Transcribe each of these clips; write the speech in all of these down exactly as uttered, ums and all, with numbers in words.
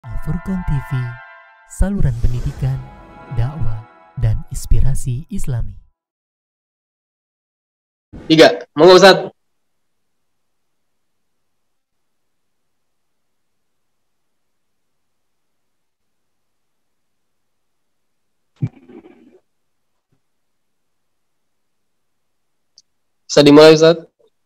Al-Furqan T V, saluran pendidikan, dakwah, dan inspirasi Islami. Tiga, monggo Ustaz. Bisa dimulai Ustaz.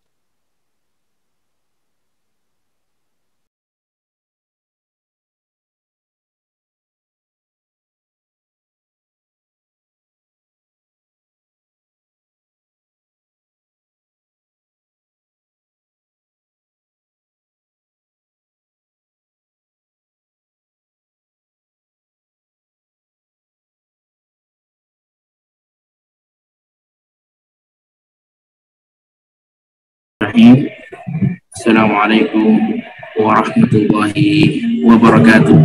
Assalamualaikum warahmatullahi wabarakatuh.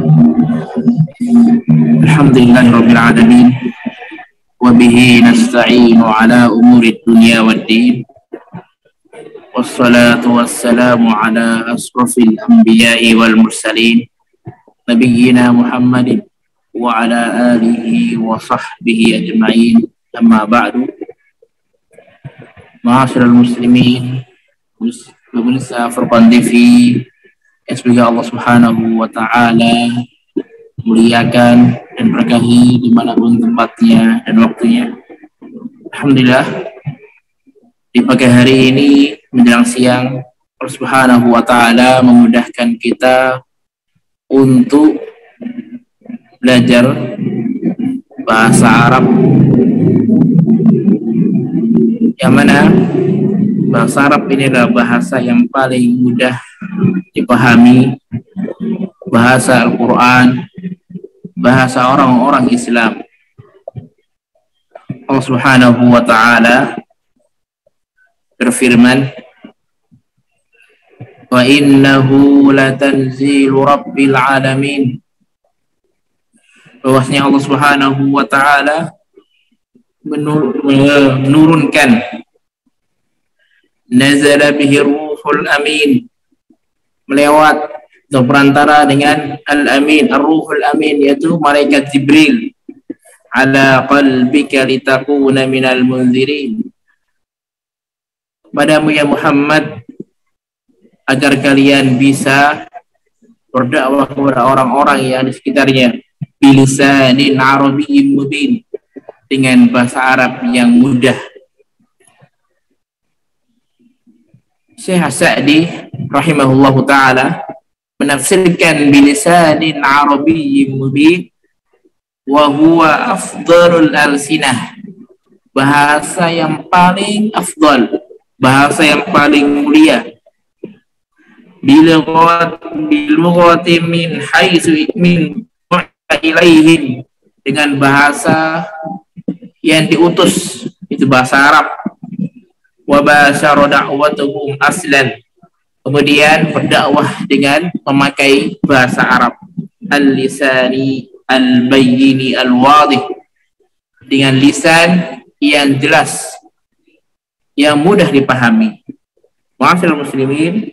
Alhamdulillahirabbil alamin wa bihi nasta'inu ala umuri dunya waddin. Wassalatu wassalamu ala asrafil anbiya'i wal mursalin nabiyyina Muhammadin wa ala alihi wa sahbihi ajma'in. Amma ba'du. Ma'asyiral muslimin, pemirsa Furqan T V, yang semoga Allah Subhanahu wa Ta'ala muliakan dan berkahi dimanapun tempatnya dan waktunya. Alhamdulillah, di pagi hari ini menjelang siang, Allah Subhanahu wa Ta'ala memudahkan kita untuk belajar bahasa Arab, yang mana bahasa Arab ini adalah bahasa yang paling mudah dipahami, bahasa Al-Quran, bahasa orang-orang Islam. Allah Subhanahu wa Ta'ala berfirman, wa innahu latanzilu rabbil alamin. Bahwasanya Allah Subhanahu wa Ta'ala menurunkan, nazala bihi ruhul amin, melewat atau perantara dengan al-amin, ar-ruhul amin, yaitu malaikat Jibril, ala qalbika litakuna minal munzirin, padamu ya Muhammad, agar kalian bisa berdakwah kepada orang-orang yang di sekitarnya, bilisanin arabiyyin mubin, dengan bahasa Arab yang mudah. Syekh Sa'di rahimahullahu ta'ala menafsirkan bilisanin arabiyyin mubin wa huwa afdalul alsinah, bahasa yang paling afdal, bahasa yang paling mulia, bilughati min haitsu min ilaihim, dengan bahasa yang diutus, itu bahasa Arab. Wa basyara da'watuhum aslan, kemudian berdakwah dengan memakai bahasa Arab, al-lisani al-bayyini al-wadih, dengan lisan yang jelas, yang mudah dipahami. Ma'asyiral muslimin,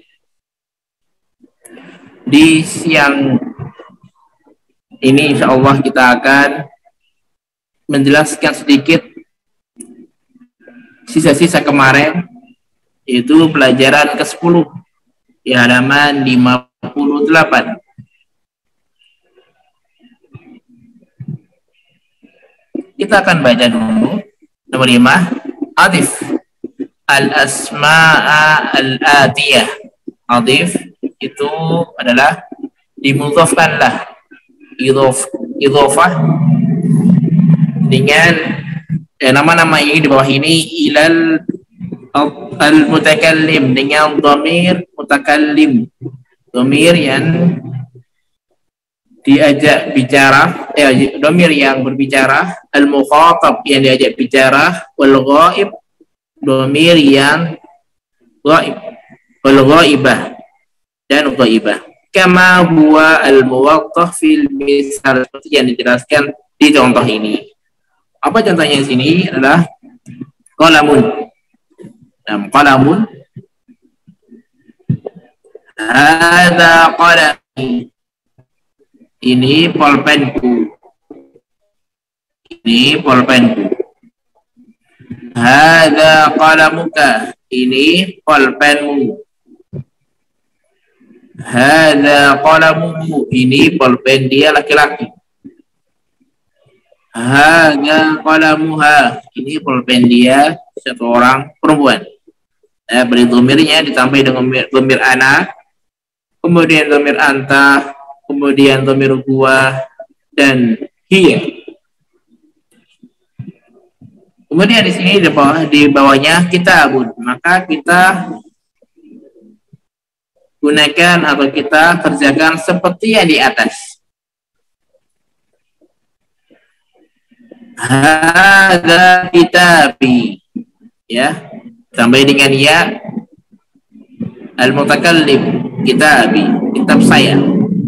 di siang ini insyaallah kita akan menjelaskan sedikit sisa-sisa kemarin, yaitu pelajaran ke sepuluh di halaman lima puluh delapan. Kita akan baca dulu nomor lima, adif al-asma'a al-atiyah. Adif itu adalah dimudhafkanlah, idhof, idhofah dengan eh, nama-nama ini di bawah ini, ilal al-mutakallim, dengan dhamir mutakallim, dhamir yang diajak bicara, eh, dhamir yang berbicara, al-mukhatab yang diajak bicara, wal ghaib, dhamir yang ghaib, wal ghaibah dan ghaibah, kama huwa al-muwaddah fil misal, seperti yang dijelaskan di contoh ini. Apa contohnya di sini adalah qalamun. Nah, qalamun, hadza qalam, Ini pulpenku. Ini pulpenku. Hada qalamuka. Ini pulpenmu. Hada qalamuhu. Ini pulpen dia laki-laki. Hada qalamuha. Ini pulpen dia satu orang perempuan. Nah, beri domirnya ditambah dengan domir ana, kemudian domir anta, kemudian domir gua dan hiya. Kemudian di sini di bawah di bawahnya kitabun, maka kita gunakan atau kita kerjakan seperti yang di atas. Hada kitabi, ya, tambah dengan ya, al-mutakallim, kitabi, kitab saya.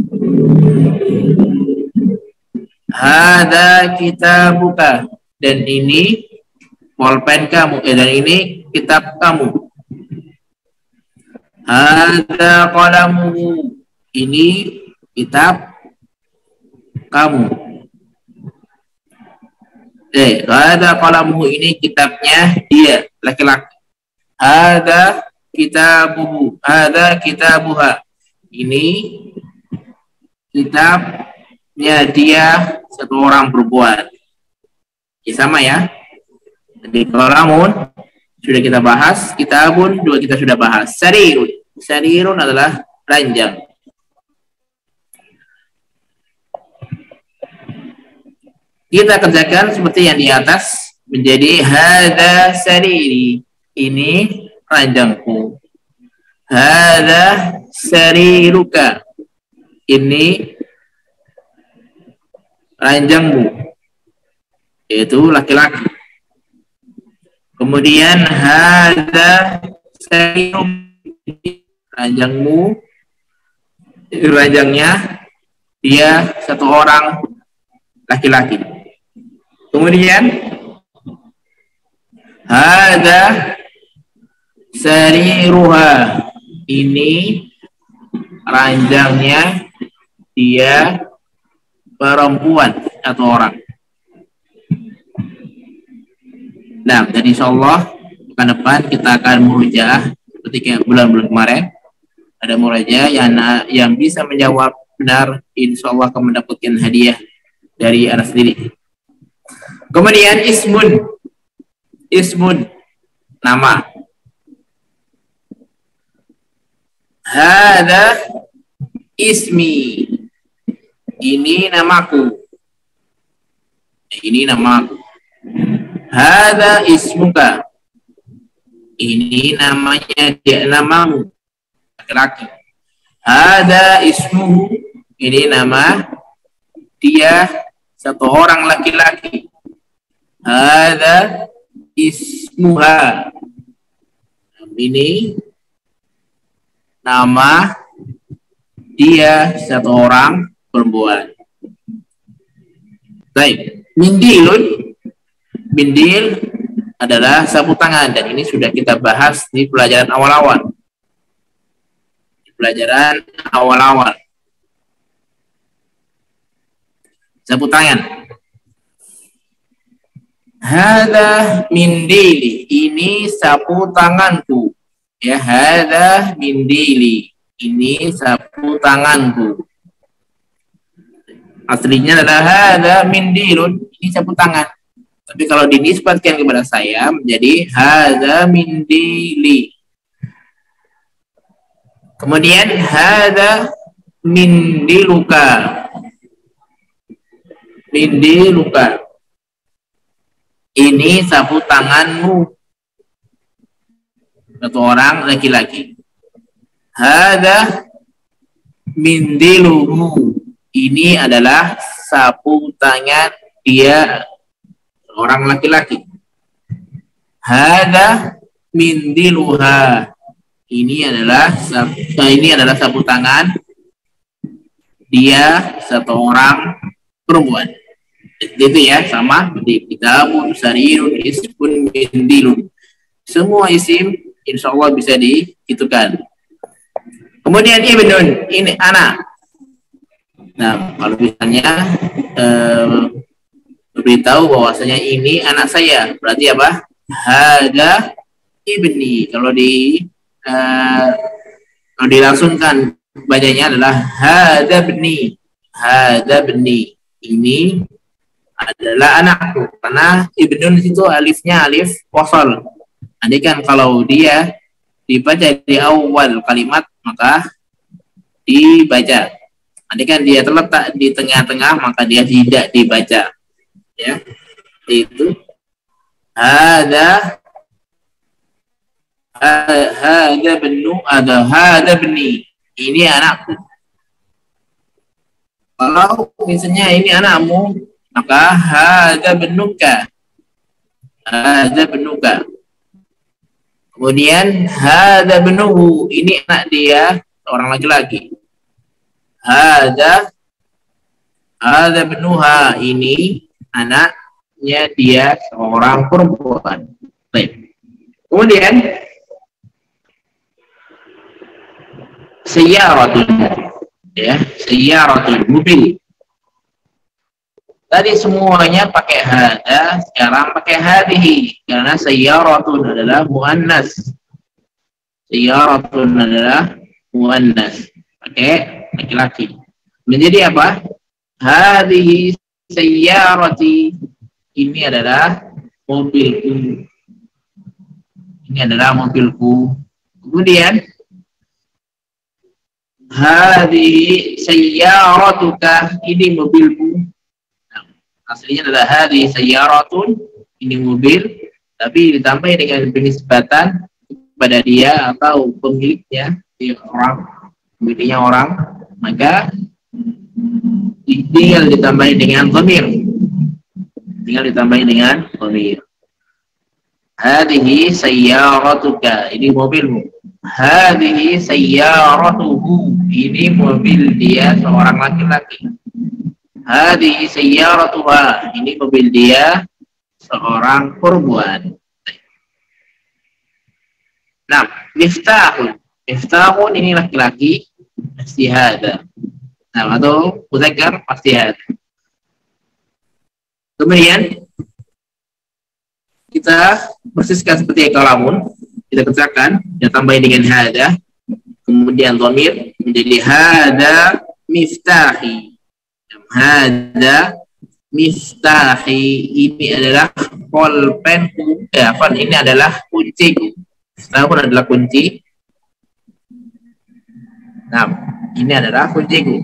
Hada kitabuka, dan ini pulpen kamu, eh, dan ini kitab kamu. Hada qalamuhu, ini kitab kamu. Eh, hada qalamuhu, ini kitabnya dia, laki-laki. Hada kitabuhu, hada kitabuha, ini kitabnya dia, satu orang perempuan. Ya, sama ya. Jadi qalamun sudah kita bahas, kitabun dua kita sudah bahas. Sarirun, sarirun adalah ranjang. Kita kerjakan seperti yang di atas menjadi hada sariri, ini ranjangku. Hada sariruka, ini ranjangmu, yaitu laki-laki. Kemudian hada sariruka, ranjangmu, ranjangnya dia satu orang laki-laki. Kemudian hada sariruha, ini ranjangnya dia perempuan atau orang. Nah, jadi insyaallah pekan depan kita akan murojaah seperti bulan-bulan kemarin. Ada murojaah yang yang bisa menjawab benar, insyaallah akan mendapatkan hadiah dari anak sendiri. Kemudian ismun, ismun nama. Hada ismi, ini namaku. Ini namaku. Hada ismuka, ini namanya dia, namamu, laki-laki. Hada ismuhu, ini nama dia, satu orang laki-laki. Hada ismuha, ini nama dia, satu orang perempuan. Baik, mindilun, mindil adalah sapu tangan, dan ini sudah kita bahas di pelajaran awal-awal. Di pelajaran awal-awal. Sapu tangan. Hada mindili, ini sapu tanganku. Ya, hada mindili, ini sapu tanganku. Aslinya adalah hada mindilun, ini sapu tangan. Tapi kalau dinisbatkan kepada saya menjadi hada mindili. Kemudian hada mindiluka, mindiluka, ini sapu tanganmu, satu orang laki-laki. Hada mindiluhu, ini adalah sapu tangan dia, orang laki-laki. Hada mindiluha, ini adalah sapu, ini adalah sapu tangan dia, satu orang perempuan. Itu ya, sama di kitabun, sarirun, ismun, mindilun. Semua isim insya Allah bisa dihitungkan. Kemudian ibnun, ini anak. Nah, kalau misalnya eh, beritahu bahwasanya ini anak saya, berarti apa? Hada ibni. Kalau di eh, kalau dilangsungkan bacanya adalah hada bni, hada bni. Ini adalah anakku, karena ibnun itu alifnya alif wasal. Andai kan kalau dia dibaca di awal kalimat, maka dibaca. Andai kan dia terletak di tengah-tengah, maka dia tidak dibaca. Ya, itu ada ada benu, ada ada beni. Ini anakku. Kalau misalnya ini anakmu, maka ada benuka, ada benuka. Kemudian ada benuhu, ini anak dia seorang laki-laki. Ada ada benuha, ini anaknya dia seorang perempuan. Baik. Kemudian sayyaratun, ya, sayyaratun, mobil. Tadi semuanya pakai hada, sekarang pakai hadhihi, karena sayyaratun adalah muannas. Sayyaratun adalah muannas, pakai laki-laki. Menjadi apa? Hadhihi sayyarati, ini adalah mobilku. Ini adalah mobilku. Kemudian hadhihi sayyaratuka, ini mobilku. Aslinya adalah hadhihi sayyaratun, ini mobil, tapi ditambah dengan penisbatan kepada dia atau pemiliknya, dia orang, pemiliknya orang, maka tinggal ditambahi dengan dhamir, tinggal ditambahi dengan dhamir. Hadhihi sayyaratuka, ini mobilmu. Hadhihi sayyaratuhu, ini mobil dia seorang laki-laki. Hadhihi sayyaratuha, ini mobil dia seorang perempuan. Nah, miftahun, miftahun ini laki-laki, pasti hada. Nah, atau muzakkar pasti hada. Kemudian kita persiskan seperti kalamun, kita kerjakan, kita tambahin dengan hada, kemudian dhamir menjadi hada miftahi. Hada miftahi, ini adalah pulpenku, ya, apa ini adalah kunciku. Miftahun adalah kunci. Nah, ini adalah kunciku.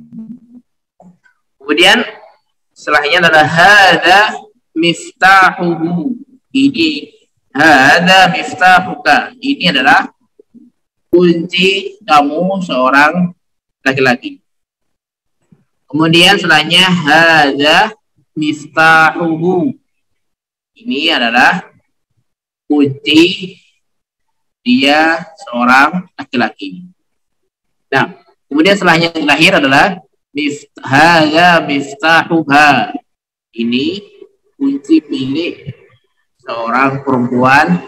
Kemudian setelahnya adalah hada miftahuhu, ini hada miftahuka, ini adalah kunci kamu seorang laki-laki. Kemudian setelahnya hada miftahuhu, ini adalah kunci dia seorang laki-laki. Nah, kemudian setelahnya yang terakhir adalah hada miftahuha, ini kunci milik seorang perempuan,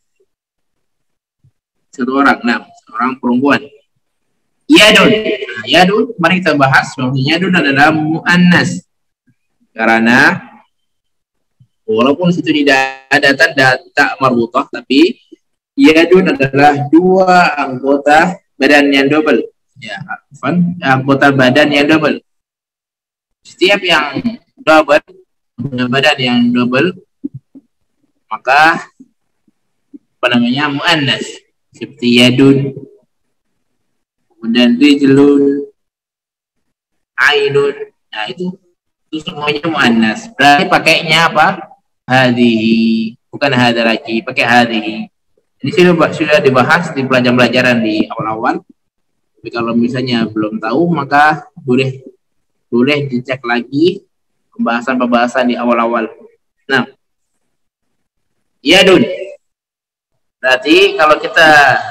satu orang, nah, seorang perempuan. Yadun, nah, yadun, mari kita bahas bahwa yadun adalah muannas, karena walaupun situ tidak ada tanda tak marbutah, tapi yadun adalah dua anggota badan yang double, ya, anggota badan yang double. Setiap yang double, badan yang double, maka apa namanya, muannas, seperti yadun, kemudian rijlun, ainun, nah itu, itu semuanya muannas. Berarti pakainya apa? Hadhihi, bukan hada lagi, pakai hadhihi. Ini sudah sudah dibahas di pelajaran-pelajaran di awal-awal. Tapi kalau misalnya belum tahu, maka boleh boleh dicek lagi pembahasan-pembahasan di awal-awal. Nah, yadun, berarti kalau kita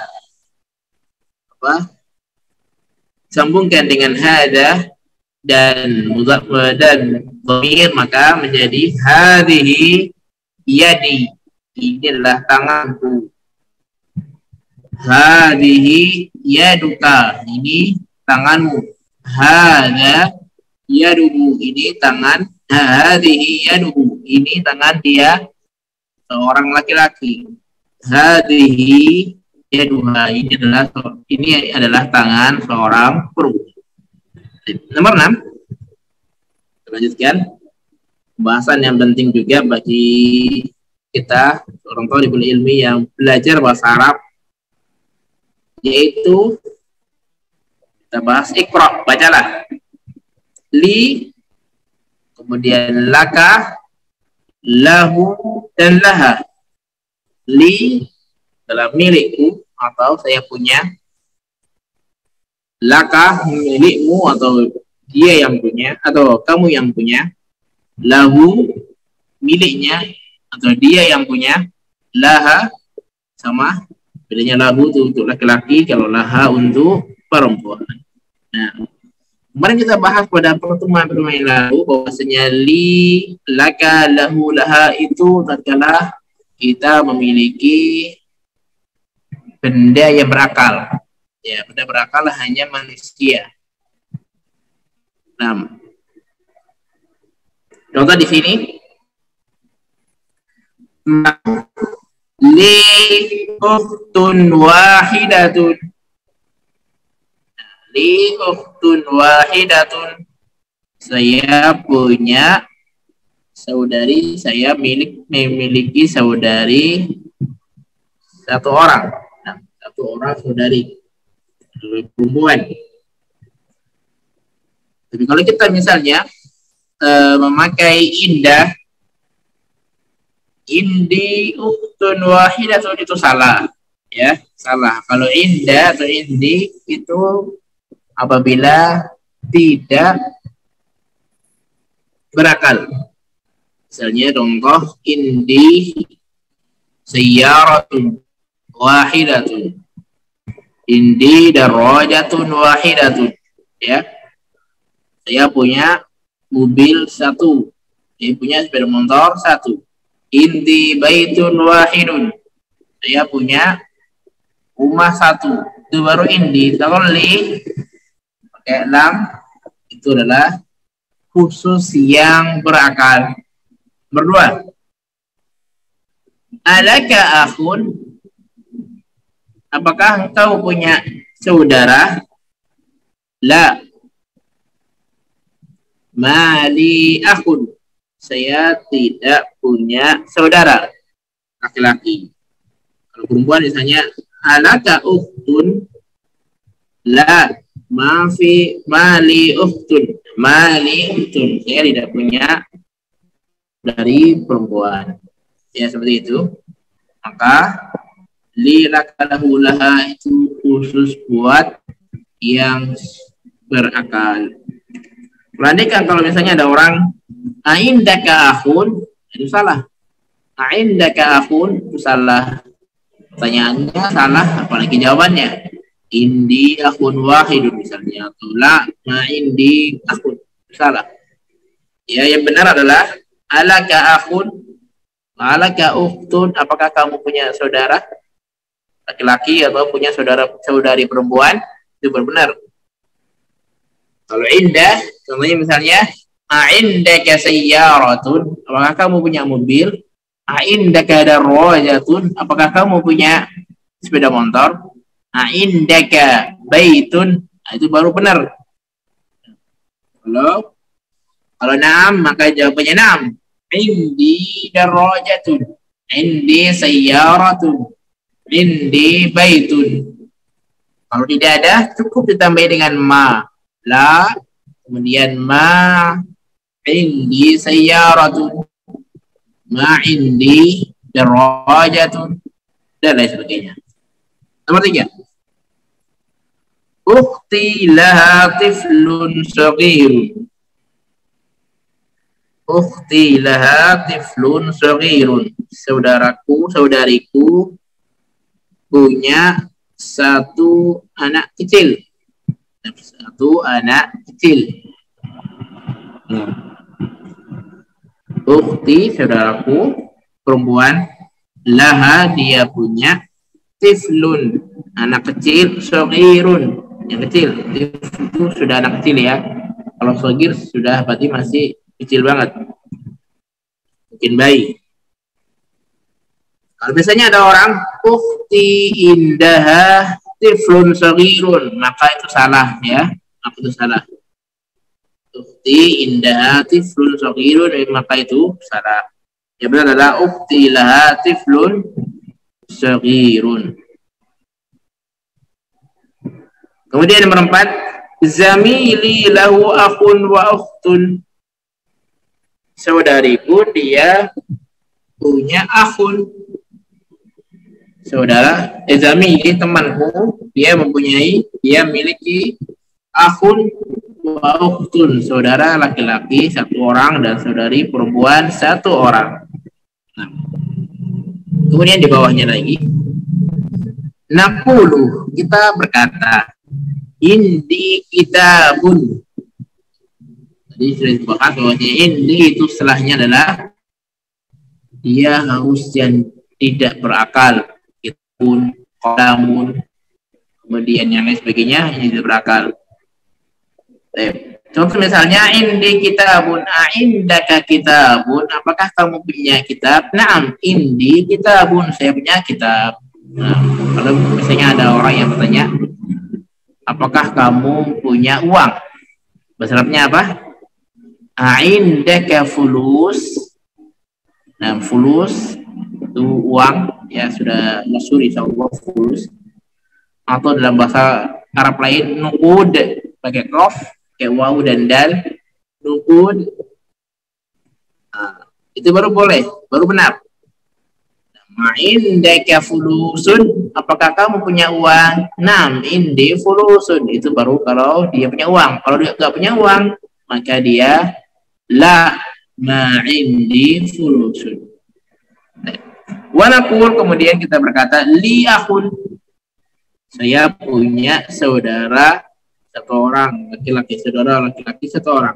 apa sambungkan dengan hada dan mudhaf dan dhamir, maka menjadi hadhihi yadi, ini adalah tanganku. Hadhihi yaduka, ini tanganmu. Hada yaduhu ini tangan, hadhihi yaduhu ini tangan dia seorang laki-laki, hadhihi yaduha ini adalah ini adalah tangan seorang perempuan. Nomor enam, kita lanjutkan pembahasan yang penting juga bagi kita orang thalibul ilmi yang belajar bahasa Arab, yaitu kita bahas iqra, bacalah. Li, kemudian laka, lahu, dan laha. Li adalah milikku atau saya punya, laka milikmu atau dia yang punya atau kamu yang punya, lahu miliknya atau dia yang punya, laha sama bedanya, lahu itu untuk laki-laki, kalau laha untuk perempuan. Nah, kemarin kita bahas pada pertemuan-pertemuan yang lalu bahwasanya li, laka, lahu, laha itu tatkala kita memiliki benda yang berakal. Ya, benda berakal hanya manusia. Nah, contoh di sini, li ukhtun wahidatun. Li ukhtun wahidatun, saya punya saudari, saya milik memiliki saudari satu orang, nah, satu orang saudari perempuan. Tapi kalau kita misalnya uh, memakai indah, indi ukhtun wahidatun, itu salah, ya, salah. Kalau indah atau indi itu apabila tidak berakal. Misalnya contoh, indi sayyaratun wahidatun, indi darajatun wahidatun, ya, saya punya mobil satu, saya punya sepeda motor satu. Indi baitun wahidun, saya punya rumah satu, itu baru indi. Kalau li pakai lam itu adalah khusus yang berakal. Berdua, alaka akhun, apakah engkau punya saudara? La, mali akhun, saya tidak punya saudara laki-laki. Kalau perempuan misalnya alaka ukhtun, la, mafi mali ukhtun, mali ukhtun, saya tidak punya dari perempuan. Ya, seperti itu. Maka li laka lahu laha itu khusus buat yang berakal. Perhatikan kalau misalnya ada orang aindaka akhun, itu salah. Aindaka akhun itu salah. Pertanyaannya salah, apalagi jawabannya. Indi akhun wahidun misalnya, atau la ma indi akhun, salah. Ya, yang benar adalah alaka akhun, alaka ukhtun, apakah kamu punya saudara laki-laki atau punya saudara saudari perempuan, itu benar. Kalau indah, contohnya misalnya a'indaka sayyaratun, apakah kamu punya mobil? A'indaka darajatun, apakah kamu punya sepeda motor? A'indaka baitun, itu baru benar. Kalau kalau na'am, maka jawabannya na'am. Indi darajatun, indi sayyaratun, indi baitun. Kalau tidak ada, cukup ditambah dengan ma, la, kemudian ma indi sayyaratun, ma indi darajatun, dan lain sebagainya. Nomor tiga, ukhti laha tiflun saghirun. Ukhti laha tiflun saghirun, saudaraku, saudariku punya satu anak kecil. Satu anak kecil. Ukhti, saudaraku perempuan, laha dia punya, tiflun anak kecil, saghirun yang kecil. Tifl itu sudah anak kecil ya. Kalau sogir sudah berarti masih kecil banget, mungkin bayi. Kalau biasanya ada orang ukhti indaha tiflun sogirun, maka itu salah ya, maka itu salah. Ukhti indaha tiflun sogirun, maka itu salah. Yang benar adalah ukhti laha tiflun sogirun. Kemudian nomor empat, zamili lahu akhun wa ukhtun. Saudariku dia punya akhun. Saudara, eh, zamili temanku, dia mempunyai, dia memiliki akhun wa ukhtun, saudara laki-laki satu orang dan saudari perempuan satu orang. Nah, kemudian di bawahnya lagi, naqulu, kita berkata, indi kitabun. Tadi sudah dibahas bahwasanya indi itu setelahnya adalah dia harus yang tidak berakal, kitabun, qalamun, kemudian yang lain sebagainya yang tidak berakal. Contoh misalnya indi kitabun, indaka kitabun, apakah kamu punya kitab? Naam, indi kitabun, saya punya kitab. Nah, kalau misalnya ada orang yang bertanya, apakah kamu punya uang? Bahasa Arabnya apa? Indaka fulus. Nah, fulus itu uang, ya sudah masyhur insyaallah fulus. Atau dalam bahasa Arab lain nuqud, pakai qaf, kayak waw dan dal, nuqud. Nah, itu baru boleh, baru benar. Ma'indaka fulusun, apakah kamu punya uang? Nam, indi fulusun, itu baru kalau dia punya uang. Kalau dia nggak punya uang, maka dia la ma'indi fulusun. Wanakul, kemudian kita berkata li akhun, saya punya saudara satu orang, laki-laki, saudara laki-laki satu orang.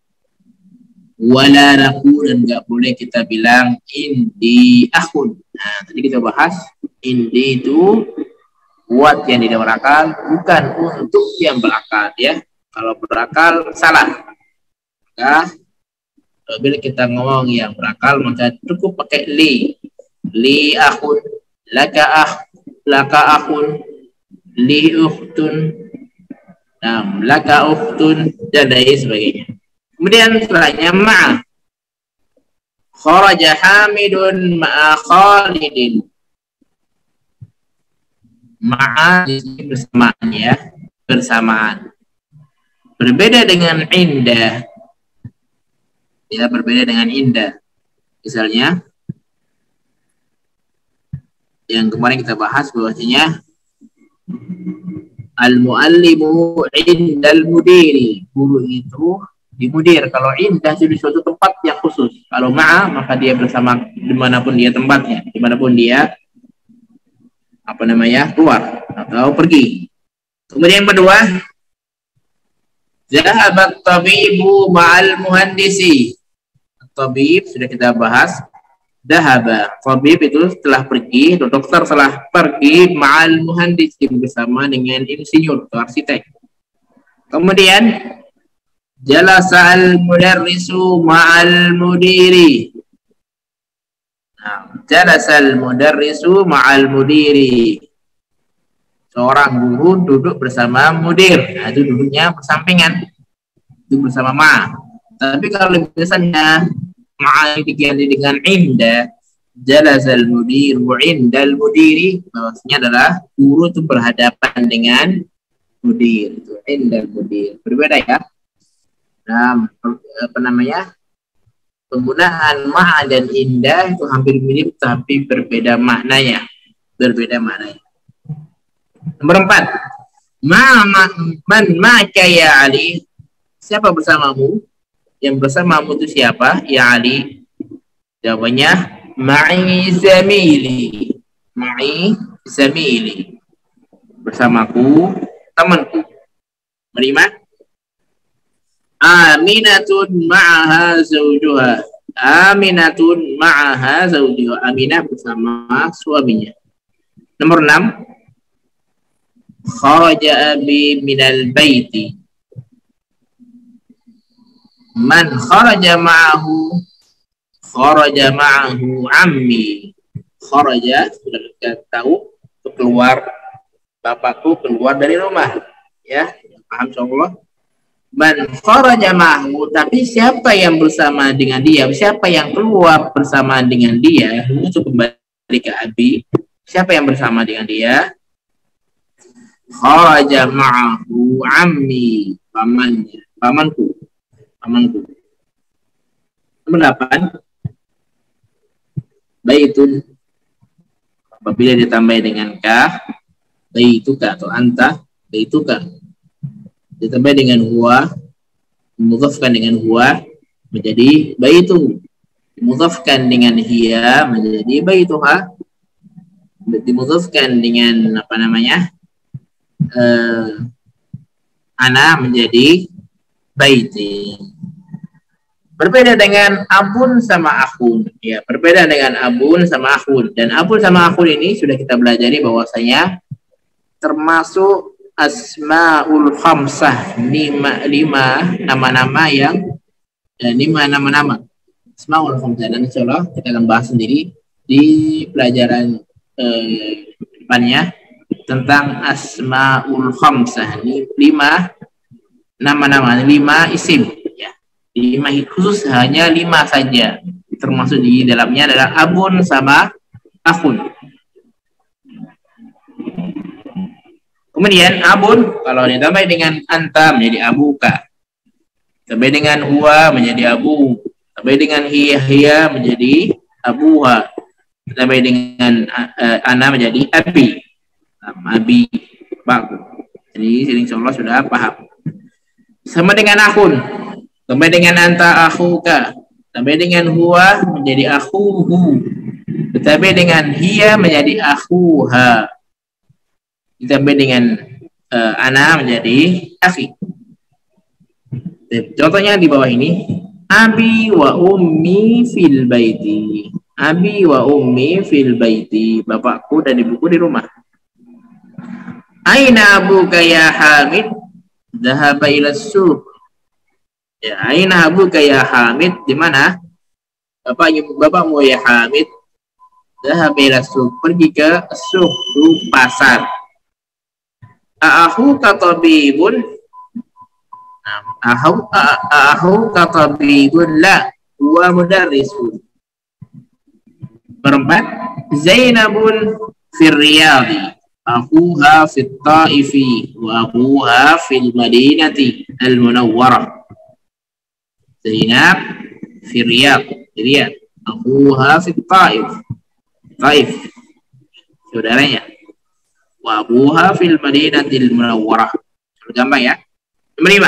Wala naku, dan nggak boleh kita bilang indi akhun. Nah, tadi kita bahas indi itu buat yang tidak berakal, bukan untuk yang berakal ya. Kalau berakal salah. Maka bila kita ngomong yang berakal maka cukup pakai li. Li akhun, laka ah, laka akhun, li ukhtun, nah, laka ukhtun, dan lain sebagainya. Kemudian setelahnya ma'a. Kharaja Hamidun ma'a Khalidin. Ma'a bersamaan ya, bersamaan. Berbeda dengan indah. Ya, berbeda dengan indah. Misalnya yang kemarin kita bahas bahwasanya al-muallimu indal mudiri, guru itu di mudir. Kalau indah itu di suatu tempat yang khusus. Kalau ma'a maka dia bersama dimanapun dia tempatnya, dimanapun dia apa namanya keluar atau pergi. Kemudian yang kedua, zahabat tabibu ma'al muhandisi. Tabib sudah kita bahas. Dahaba, tabib itu setelah pergi, dokter setelah pergi ma'al muhandisi, bersama dengan insinyur atau arsitek. Kemudian jalasa al-mudarrisu ma'al mudiri. Nah, jalasa al-mudarrisu ma'al mudiri. Seorang guru duduk bersama mudir. Nah, itu duduknya bersampingan. Itu bersama ma. Tapi kalau biasanya ma'al diganti dengan inda, jalasa al-mudir wa indal mudiri, maksudnya adalah guru itu berhadapan dengan mudir. Itu indal mudir. Berbeda ya. Nah, apa namanya, penggunaan ma'a dan indah itu hampir mirip tapi berbeda maknanya, berbeda maknanya. Nomor empat, ma man ma'aka ya Ali, siapa bersamamu? Yang bersamamu itu siapa ya Ali? Jawabannya ma'i zamili, ma'i zamili, bersamaku temanku. Menerima? Aminatun ma'aha zawjuha. Aminatun ma'aha zawjuha. Aminah bersama suaminya. Nomor enam. Kharaja abi minal baiti. Man kharaja ma'ahu, kharaja ma'ahu ammi. Kharaja sudah kita tahu, keluar, bapakku keluar dari rumah, ya, paham insyaallah. Man kharaja ma'ahu, tapi siapa yang bersama dengan dia, siapa yang keluar bersama dengan dia, itu kembali ke abi. Siapa yang bersama dengan dia? Kharaja ma'ahu ammi, pamannya, pamanku, pamanku. Nomor delapan, baitun, apabila ditambah dengan ka, baituka atau anta, baituka, ditambah dengan huwa, dimudhafkan dengan huwa menjadi baitu, dimudhafkan dengan hiya menjadi baituha, dimudhafkan dengan apa namanya, Uh, ana menjadi baiti. Berbeda dengan abun sama akhun, ya, berbeda dengan abun sama akhun. Dan abun sama akhun ini sudah kita pelajari bahwasanya termasuk asmaul khamsah, lima lima nama-nama yang eh, lima nama-nama asmaul khamsah, dan insyaallah kita akan bahas sendiri di pelajaran eh, depannya tentang asmaul khamsah. Ini lima nama-nama, lima isim, ya, lima khusus, hanya lima saja, termasuk di dalamnya adalah abun sama akhun. Kemudian abun kalau ditambah dengan anta menjadi abuka, tambah dengan huwa menjadi abu, tambah dengan hiya hiya menjadi abuha, tambah dengan uh, ana menjadi abi. Abi, baku. Jadi insyaallah sudah paham. Sama dengan akhun, tambah dengan anta akhuka, tambah dengan huwa menjadi akhuhu, tambah dengan hiya menjadi akhuha, ditambah dengan uh, ana menjadi akhi. Contohnya di bawah ini, abi wa ummi fil baiti, abi wa ummi fil baiti, bapakku dan ibuku di rumah. Aina abuka ya Hamid? Dhahaba ila suq. Ya, aina abuka ya Hamid? Di mana bapaknya, bapakmu ya Hamid? Dhahaba ila suq, pergi ke suq, pasar. A'ahu katabibun? A'ahu a'ahu katabibun? La, huwa mudarrisun. Berempat, Zainabun fir Riyadhi, akuha fit Taifi wa akuha fil Madinati al-Munawwarah. Zainab fir Riyadh, Riyadh, akuha fit Taif, Taif, saudaranya. Wa akuha fil Madinati al-Munawwarah. Gampang ya. Nomor lima,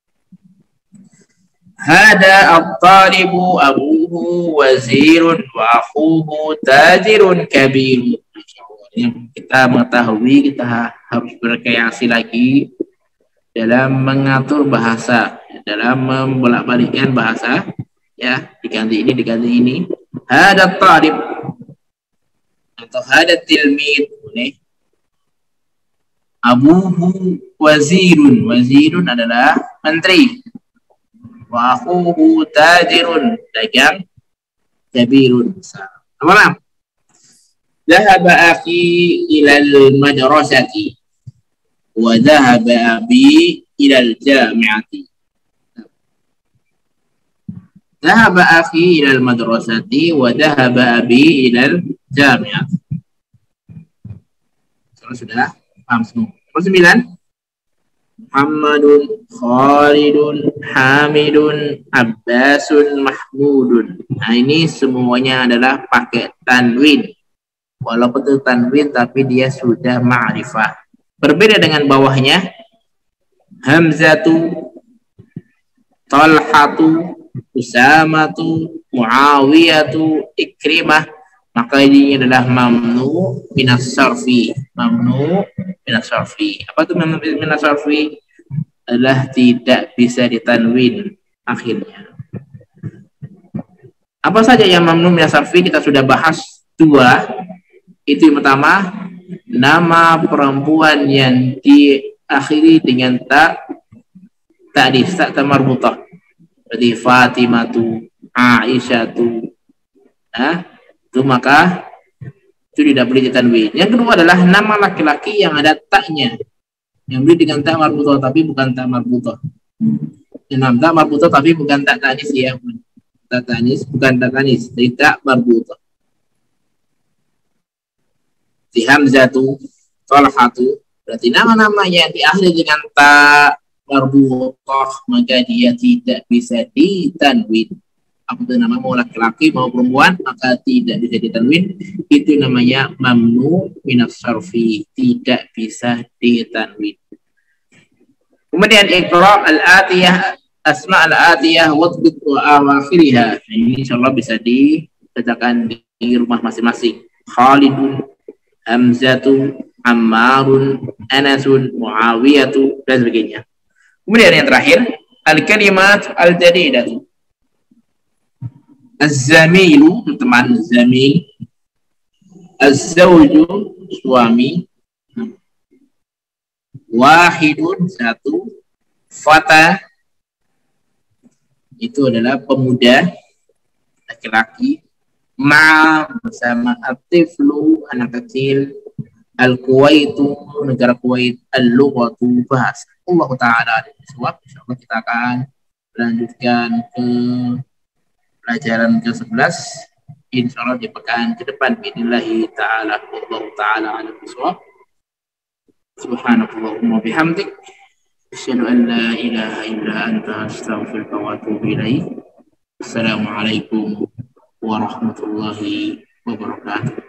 hada at-talibu abuhu wazirun wa akhuhu tajirun kabirun. Kita mengetahui, kita harus berkreasi lagi dalam mengatur bahasa, dalam membolak-balikkan bahasa, ya, diganti ini diganti ini. Hada talib atau hada tilmid, boleh. Abuhu wazirun, wazirun adalah menteri. Wa akhuhu tajirun, dagang, kabirun. Nomor enam, dhahaba akhi ilal madrasati wa dhahaba abi ilal jami'ati. Dhahaba akhi ilal madrasati wa dhahaba abi ilal jami'ati. Kalau sudah paham semua. Nomor sembilan, Muhammadun, Khalidun, Hamidun, Abbasun, Mahmudun. Nah, ini semuanya adalah pakai tanwin. Walaupun itu tanwin tapi dia sudah ma'rifah. Berbeda dengan bawahnya, Hamzatu, Talhatu, Usamatu, Muawiyatu, Ikrimah. Maka ini adalah mamnu minas sarfi. Mamnu minas sarfi. Apa itu mamnu minas sarfi? Adalah tidak bisa ditanwin akhirnya. Apa saja yang mamnu minas sarfi? Kita sudah bahas dua. Itu yang pertama, nama perempuan yang diakhiri dengan tak ta'dif, tak tamarbutah. Berarti Fatimatu, Aisyatu. Nah, itu maka itu tidak boleh ditanwin. Yang kedua adalah nama laki-laki yang ada taknya, yang beri dengan tak marbutoh tapi bukan tak marbutoh. Enam tak marbutoh tapi bukan tak tanis ya. Tak tanis bukan tak tanis, tidak marbutoh. Si Hamzatu, Talhatu, berarti nama-nama yang diakhiri dengan tak marbutoh maka dia tidak bisa ditanwin. Apabila nama mau laki-laki mau perempuan maka tidak bisa ditanwin, itu namanya mamnu minas sarfi, tidak bisa ditanwin. Kemudian iqra al-atiyah, asma al-atiyah wadbit wa awakhiriha. Ini insyaallah bisa dibacakan di rumah masing-masing. Khalidun, Hamzatu, Ammarun, Anasun, Muawiyatu dan sebagainya. Kemudian yang terakhir al-kalimat al-jadidatu. Az-zamilu, teman zamil. Az-zawju, suami. Wahidun, satu. Fata, itu adalah pemuda, laki-laki. Ma, bersama. Atiflu, anak kecil. Al-Kuwaitu, negara Kuwait. Al-lughatu, bahasa. Allah Ta'ala bisawab. Insyaallah kita akan lanjutkan ke pelajaran ke sebelas insyaallah di pekan ke depan billahi taala. Allah taala alam bisawab. Subhanakallahumma bihamdik asyhadu an la ilaha illa anta astaghfiruka wa atubu ilaik. Assalamualaikum warahmatullahi wabarakatuh.